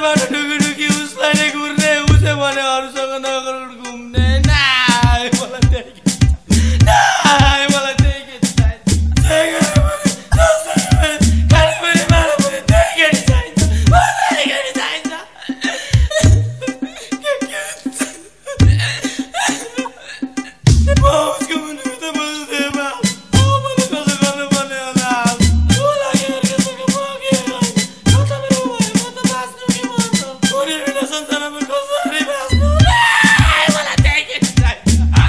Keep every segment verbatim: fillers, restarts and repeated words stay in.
बाटो ढुकी ढुकी उसलाई नै घुर्ने उसै भने अरूसँग नगर घुम्ने नाइ मलाई त्यही नाइ मलाई त्यही केटी चाहिन्छ त्यही खाने पनि माला पनि त्यही केटी चाहिन्छ मलाई केटी चाहिन्छ उसको मुनि त बस्दै बा मैले कसो गर्नुपर्ने होला संसारमा कसरी बाँच्नु मलाई त्यही केटी चाहिन्छ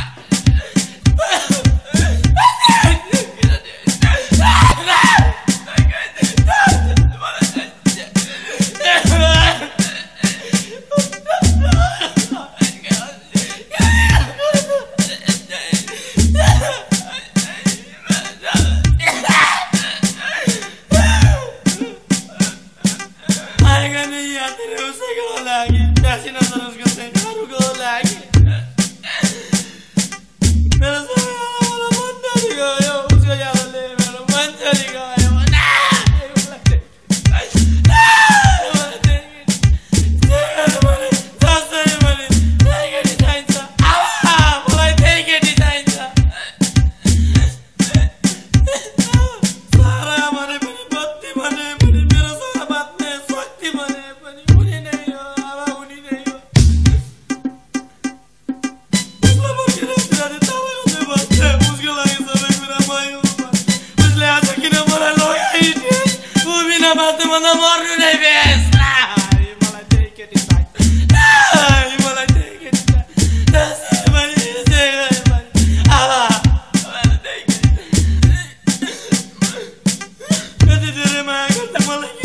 आएगा नहीं आते रहे उसे को लागी पैसे न सर उसको से कारू को लागी मेरा सारा वाला मन चली गया उसको याद ले मेरा मन चली गया ना मला ते मला ते मला सासरे मला नाही केटी चाहिन्छ आवा मलाई त्यही केटी चाहिन्छ सारा भने पनि बत्ती भने पनि मेरो सारा बात्ने शक्ति भने पनि उनी नै हो आवा उनी नै हो उसले बसेर बिराले ताला गर्दै बस्छ उसको लागि सबै कुरा मै हो उसले आज किन मलाई लगाइदिए ऊ बिना बाँच्नु भन्दा मर्नु नै बेस नाइ मलाई त्यही केटी चाहिन्छ नाइ मलाई त्यही केटी चाहिन्छ त्यसै पनि त्यसै पनि आवा मलाई त्यही केटी कति धेरै माया गर्दा मलाई